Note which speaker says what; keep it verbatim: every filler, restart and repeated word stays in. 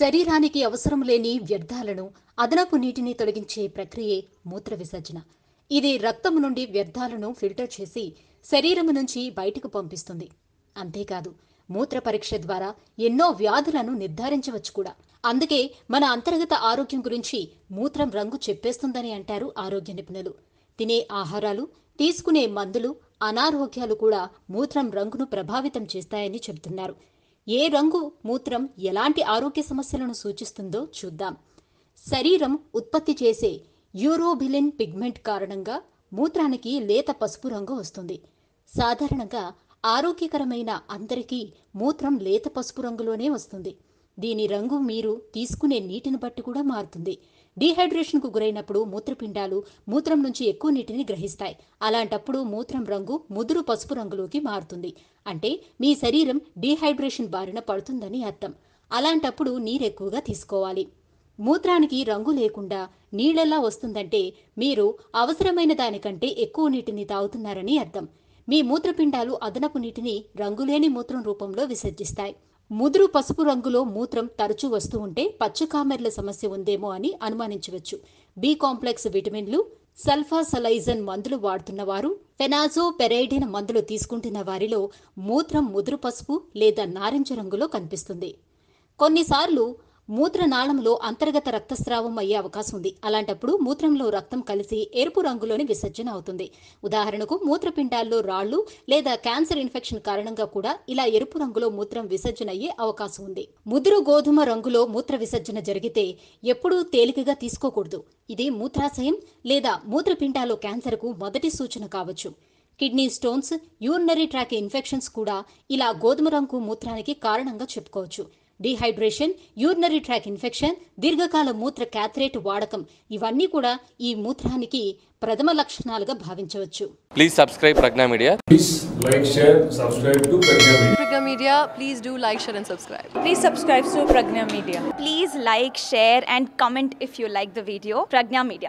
Speaker 1: శరీరానికి అవసరం లేని వ్యర్థాలను అదనపు నీటిని తొలగించే ప్రక్రియే మూత్ర విసర్జన. ఇది రక్తం నుండి వ్యర్థాలను ఫిల్టర్ చేసి శరీరం నుంచి బయటకు పంపిస్తుంది. అంతేకాదు మూత్ర పరీక్ష ద్వారా ఎన్నో వ్యాధులను నిర్ధారించవచ్చు కూడా. అందుకే మన అంతర్గత ఆరోగ్యం గురించి మూత్రం రంగు చెప్పేస్తుందని అంటారు ఆరోగ్య నిపుణులు. తినే ఆహారాలు, తీసుకునే మందులు, అనారోగ్యాలు కూడా మూత్రం రంగును ప్రభావితం చేస్తాయని చెబుతున్నారు. ఏ రంగు మూత్రం ఎలాంటి ఆరోగ్య సమస్యలను సూచిస్తుందో చూద్దాం. శరీరం ఉత్పత్తి చేసే యూరోబిలిన్ పిగ్మెంట్ కారణంగా మూత్రానికి లేత పసుపు రంగు వస్తుంది. సాధారణంగా ఆరోగ్యకరమైన అందరికీ మూత్రం లేత పసుపు రంగులోనే వస్తుంది. దీని రంగు మీరు తీసుకునే నీటిని బట్టి కూడా మారుతుంది. డీహైడ్రేషన్కు గురైనప్పుడు మూత్రపిండాలు మూత్రం నుంచి ఎక్కువ నీటిని గ్రహిస్తాయి. అలాంటప్పుడు మూత్రం రంగు ముదురు పసుపు రంగులోకి మారుతుంది. అంటే మీ శరీరం డీహైడ్రేషన్ బారిన పడుతుందని అర్థం. అలాంటప్పుడు నీరెక్కువగా తీసుకోవాలి. మూత్రానికి రంగు లేకుండా నీళ్ళెలా వస్తుందంటే మీరు అవసరమైన దానికంటే ఎక్కువ నీటిని తాగుతున్నారని అర్థం. మీ మూత్రపిండాలు అదనపు నీటిని రంగులేని మూత్రం రూపంలో విసర్జిస్తాయి. ముదురు పసుపు రంగులో మూత్రం తరచూ వస్తూ ఉంటే పచ్చకామెర్ల సమస్య ఉందేమో అని అనుమానించవచ్చు. బి కాంప్లెక్స్ విటమిన్లు, సల్ఫాసలైజన్ మందులు వాడుతున్న వారు, ఫెనాజోపెరైడిన్ మందులు తీసుకుంటున్న వారిలో మూత్రం ముదురు పసుపు లేదా నారింజ రంగులో కనిపిస్తుంది. కొన్నిసార్లు మూత్రనాళంలో అంతర్గత రక్తస్రావం అయ్యే అవకాశం ఉంది. అలాంటప్పుడు మూత్రంలో రక్తం కలిసి ఎరుపు రంగులోని విసర్జన అవుతుంది. ఉదాహరణకు మూత్రపిండాల్లో రాళ్లు లేదా క్యాన్సర్ ఇన్ఫెక్షన్ కారణంగా కూడా ఇలా ఎరుపు రంగులో మూత్రం విసర్జన అయ్యే అవకాశం ఉంది. ముదురు గోధుమ రంగులో మూత్ర విసర్జన జరిగితే ఎప్పుడూ తేలికగా తీసుకోకూడదు. ఇది మూత్రాశయం లేదా మూత్రపిండాల్లో క్యాన్సర్కు మొదటి సూచన కావచ్చు. Kidney stones, urinary tract infections కూడా ఇలా గోధుమ రంగు మూత్రానికి కారణంగా చెప్పుకోవచ్చు. డీహైడ్రేషన్, యూరినరీ ట్రాక్ ఇన్ఫెక్షన్, దీర్ఘకాల మూత్ర క్యాథరేట్ వాడకం ఇవన్నీ కూడా ఈ మూత్రానికి ప్రథమ లక్షణాలుగా భావించవచ్చు.
Speaker 2: Please subscribe Pregnya Media.
Speaker 3: Please like, share, subscribe to Pregnya Media.
Speaker 4: Pregnya Media, please do like, share and subscribe.
Speaker 5: Please subscribe to Pregnya Media.
Speaker 6: Please like, share and comment if you like the video. Pregnya Media.